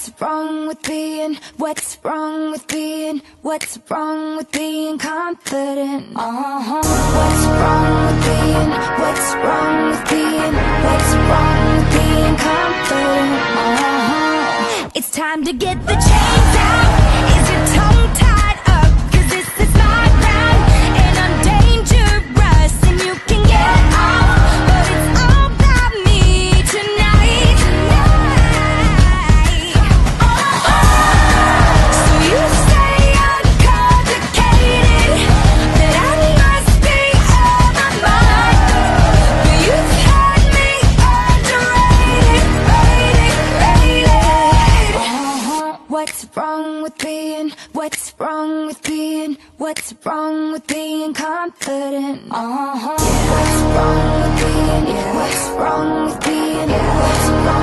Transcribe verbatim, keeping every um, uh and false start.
What's wrong with being, what's wrong with being, what's wrong with being confident? Uh-huh. What's wrong with being, what's wrong with being, what's wrong with being confident? Uh-huh. It's time to get the chains out. Is your tongue tied up? Cause this is my round, and I'm dangerous, and you can get off, but it's all about me tonight, tonight. Oh, oh. So you say uncomplicated, that I must be out of my mind, but you've had me underrated, rated, rated. Uh-huh. What's wrong with being, what's wrong with being, what's wrong with being confident? Uh-huh. What's wrong with being, what's wrong with being, what's wrong